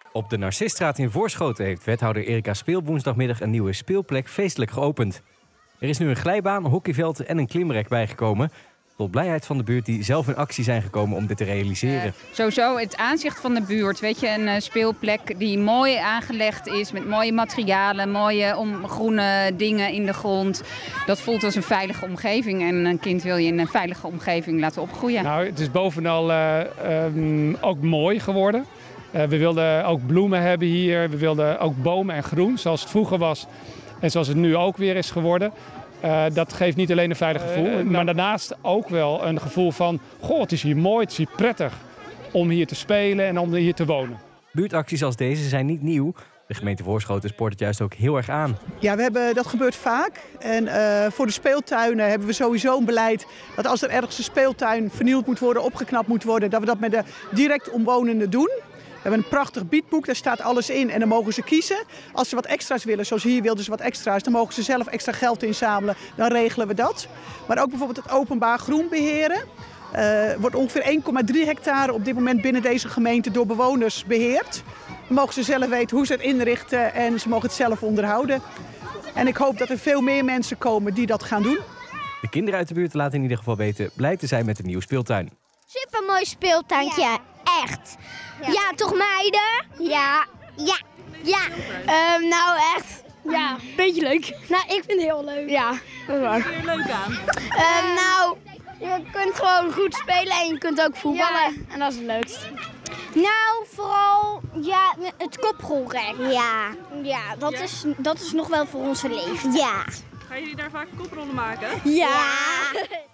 Op de Narcisstraat in Voorschoten heeft wethouder Erika Speel woensdagmiddag een nieuwe speelplek feestelijk geopend. Er is nu een glijbaan, een hockeyveld en een klimrek bijgekomen. Tot blijheid van de buurt die zelf in actie zijn gekomen om dit te realiseren. Sowieso het aanzicht van de buurt. Weet je, een speelplek die mooi aangelegd is met mooie materialen, mooie groene dingen in de grond. Dat voelt als een veilige omgeving en een kind wil je in een veilige omgeving laten opgroeien. Nou, het is bovenal ook mooi geworden. We wilden ook bloemen hebben hier, we wilden ook bomen en groen zoals het vroeger was en zoals het nu ook weer is geworden. Dat geeft niet alleen een veilig gevoel, maar daarnaast ook wel een gevoel van... Goh, het is hier mooi, het is hier prettig om hier te spelen en om hier te wonen. Buurtacties als deze zijn niet nieuw. De gemeente Voorschoten spoort het juist ook heel erg aan. Ja, dat gebeurt vaak. En voor de speeltuinen hebben we sowieso een beleid dat als er ergens een speeltuin vernieuwd moet worden, opgeknapt moet worden, dat we dat met de direct omwonenden doen. We hebben een prachtig biedboek, daar staat alles in en dan mogen ze kiezen. Als ze wat extra's willen, zoals hier wilden ze wat extra's, dan mogen ze zelf extra geld inzamelen. Dan regelen we dat. Maar ook bijvoorbeeld het openbaar groen beheren. Wordt ongeveer 1,3 hectare op dit moment binnen deze gemeente door bewoners beheerd. Dan mogen ze zelf weten hoe ze het inrichten en ze mogen het zelf onderhouden. En ik hoop dat er veel meer mensen komen die dat gaan doen. De kinderen uit de buurt laten in ieder geval weten blij te zijn met de nieuwe speeltuin. Supermooi speeltuintje, ja. Echt. Ja, toch meiden? Ja. Ja. Ja. Nou echt. Ja, beetje leuk. Nou, ik vind het heel leuk. Ja, dat is waar. Wat vind je er leuk aan? Nou, je kunt gewoon goed spelen en je kunt ook voetballen. Ja. En dat is het leukst. Nou, vooral het koprolrek. Ja. Ja, dat is nog wel voor onze leeftijd. Ja. Gaan jullie daar vaak koprollen maken? Ja.